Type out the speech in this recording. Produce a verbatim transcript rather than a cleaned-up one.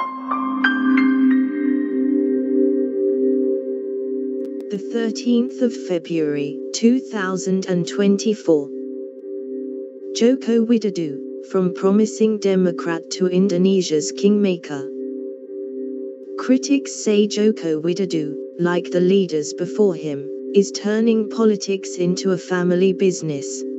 The thirteenth of February, two thousand twenty-four. Joko Widodo, from promising Democrat to Indonesia's kingmaker. Critics say Joko Widodo, like the leaders before him, is turning politics into a family business.